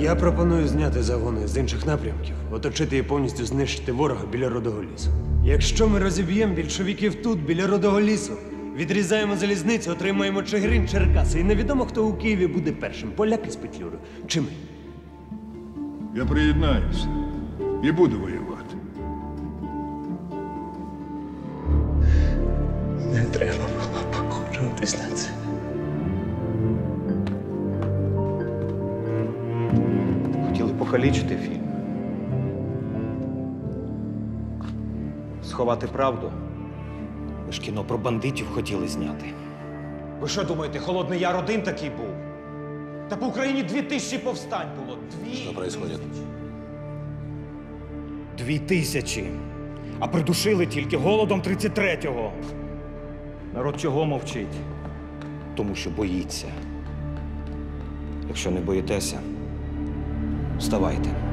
Я пропоную зняти загони з інших напрямків, оточити і повністю знищити ворога біля Рудого лісу. Якщо ми розіб'ємо більшовиків тут, біля Рудого лісу, відрізаємо залізницю, отримаємо Чигирин, Черкаси, і невідомо, хто у Києві буде першим, поляки з Петлюрою чи ми. Я приєднаюся і буду воювати. Не треба було погоджуватись на це. Хотіли покалічити фільм. Сховати правду. Ви ж кіно про бандитів хотіли зняти. Ви що думаєте, Холодний Яр один такий був? Та по Україні 2000 повстань було. Что происходит? 2000. А придушили тільки голодом 33-го. Народ чого мовчить? Тому що боїться. Якщо не боїтеся, вставайте.